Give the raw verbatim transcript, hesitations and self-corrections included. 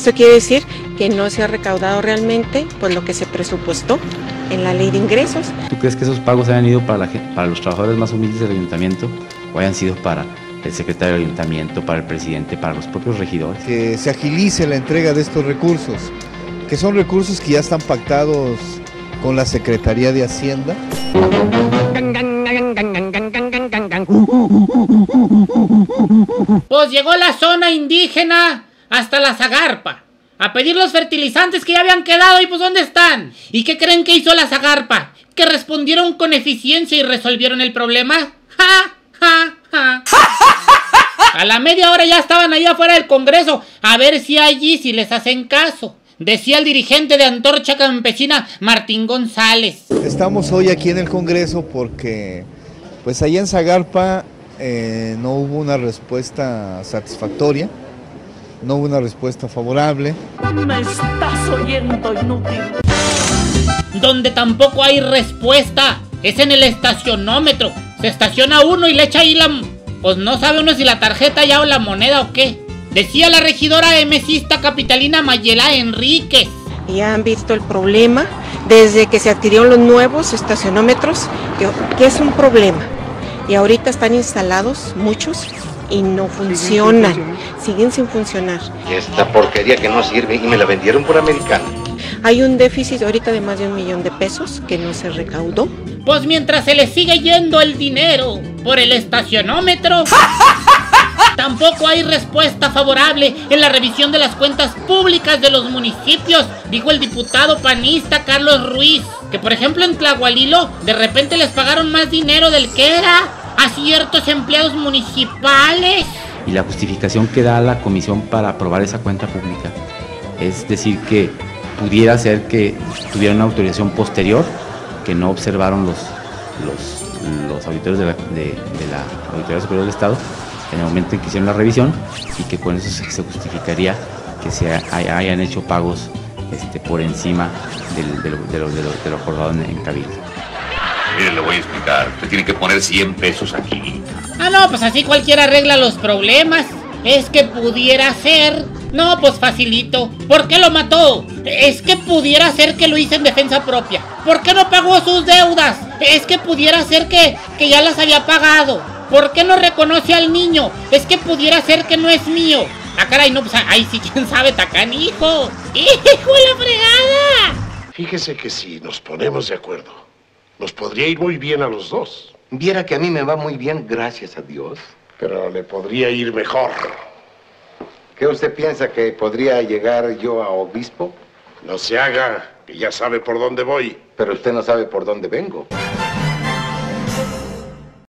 Esto quiere decir que no se ha recaudado realmente pues lo que se presupuestó en la ley de ingresos. ¿Tú crees que esos pagos hayan ido para, la, para los trabajadores más humildes del ayuntamiento o hayan sido para el secretario del ayuntamiento, para el presidente, para los propios regidores? Que se agilice la entrega de estos recursos, que son recursos que ya están pactados con la Secretaría de Hacienda. Pues llegó la zona indígena hasta la Zagarpa a pedir los fertilizantes que ya habían quedado y pues ¿dónde están? ¿Y qué creen que hizo la Zagarpa? ¿Que respondieron con eficiencia y resolvieron el problema? ¡Ja, ja, ja! A la media hora ya estaban ahí afuera del Congreso, a ver si allí si les hacen caso. Decía el dirigente de Antorcha Campesina, Martín González. Estamos hoy aquí en el Congreso porque, pues allá en Zagarpa eh, no hubo una respuesta satisfactoria, no hubo una respuesta favorable. Me estás oyendo, inútil. Donde tampoco hay respuesta es en el estacionómetro. Se estaciona uno y le echa ahí la... Pues no sabe uno si la tarjeta ya o la moneda o qué. Decía la regidora emesista capitalina Mayela Enríquez. Ya han visto el problema desde que se adquirieron los nuevos estacionómetros, que, que es un problema. Y ahorita están instalados muchos y no funcionan, siguen sin funcionar. Esta porquería que no sirve y me la vendieron por americano. Hay un déficit ahorita de más de un millón de pesos que no se recaudó. Pues mientras se le sigue yendo el dinero por el estacionómetro, tampoco hay respuesta favorable en la revisión de las cuentas públicas de los municipios, dijo el diputado panista Carlos Ruiz, que por ejemplo en Tlahualilo de repente les pagaron más dinero del que era a ciertos empleados municipales. Y la justificación que da la comisión para aprobar esa cuenta pública es decir que pudiera ser que tuviera una autorización posterior que no observaron los, los, los auditores de la, de, de la Auditoría Superior del Estado en el momento en que hicieron la revisión, y que con eso se, se justificaría que se hayan hecho pagos este, por encima del, de, lo, de, lo, de, lo, de lo acordado en, en Cabildo. Mire, le voy a explicar. Usted tiene que poner cien pesos aquí. Ah, no, pues así cualquiera arregla los problemas. Es que pudiera ser... No, pues facilito. ¿Por qué lo mató? Es que pudiera ser que lo hizo en defensa propia. ¿Por qué no pagó sus deudas? Es que pudiera ser que, que ya las había pagado. ¿Por qué no reconoce al niño? Es que pudiera ser que no es mío. Ah, caray, no, pues ahí sí, quién sabe, tacanijo. ¡Hijo de la fregada! Fíjese que si nos ponemos de acuerdo, nos podría ir muy bien a los dos. Viera que a mí me va muy bien, gracias a Dios. Pero le podría ir mejor. ¿Qué usted piensa que podría llegar yo a obispo? No se haga, que ya sabe por dónde voy. Pero usted no sabe por dónde vengo.